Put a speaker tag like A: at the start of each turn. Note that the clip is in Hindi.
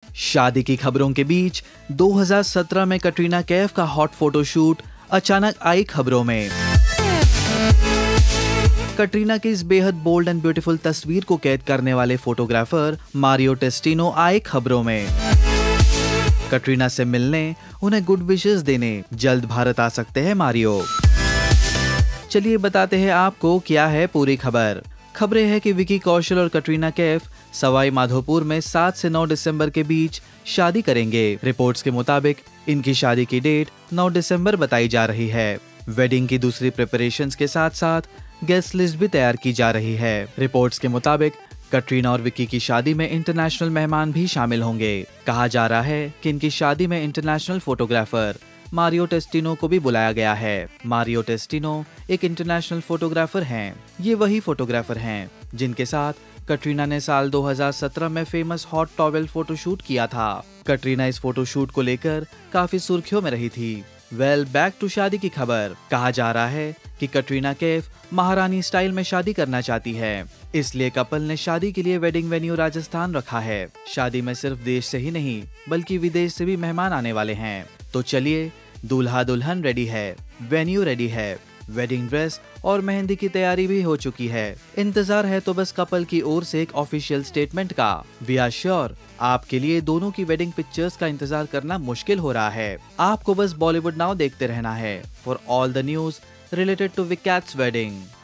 A: शादी की खबरों के बीच 2017 में कटरीना कैफ का हॉट फोटोशूट अचानक आई खबरों में। कटरीना की इस बेहद बोल्ड एंड ब्यूटीफुल तस्वीर को कैद करने वाले फोटोग्राफर मारियो टेस्टिनो आए खबरों में। कटरीना से मिलने, उन्हें गुड विशेस देने जल्द भारत आ सकते हैं मारियो। चलिए बताते हैं आपको क्या है पूरी खबर। खबरें हैं कि विकी कौशल और कटरीना कैफ सवाई माधोपुर में 7 से 9 दिसंबर के बीच शादी करेंगे। रिपोर्ट्स के मुताबिक इनकी शादी की डेट 9 दिसंबर बताई जा रही है। वेडिंग की दूसरी प्रिपरेशंस के साथ साथ गेस्ट लिस्ट भी तैयार की जा रही है। रिपोर्ट्स के मुताबिक कटरीना और विकी की शादी में इंटरनेशनल मेहमान भी शामिल होंगे। कहा जा रहा है कि इनकी शादी में इंटरनेशनल फोटोग्राफर मारियो टेस्टिनो को भी बुलाया गया है। मारियो टेस्टिनो एक इंटरनेशनल फोटोग्राफर हैं। ये वही फोटोग्राफर हैं जिनके साथ कटरीना ने साल 2017 में फेमस हॉट टॉवेल फोटोशूट किया था। कटरीना इस फोटोशूट को लेकर काफी सुर्खियों में रही थी। बैक टू शादी की खबर। कहा जा रहा है कि कटरीना कैफ महारानी स्टाइल में शादी करना चाहती है, इसलिए कपल ने शादी के लिए वेडिंग वेन्यू राजस्थान रखा है। शादी में सिर्फ देश से ही नहीं बल्कि विदेश से भी मेहमान आने वाले हैं। तो चलिए, दूल्हा दुल्हन रेडी है, वेन्यू रेडी है, वेडिंग ड्रेस और मेहंदी की तैयारी भी हो चुकी है। इंतजार है तो बस कपल की ओर से एक ऑफिशियल स्टेटमेंट का। वी आर श्योर आपके लिए दोनों की वेडिंग पिक्चर्स का इंतजार करना मुश्किल हो रहा है। आपको बस बॉलीवुड नाउ देखते रहना है for all the news related to Vicky Kat's wedding.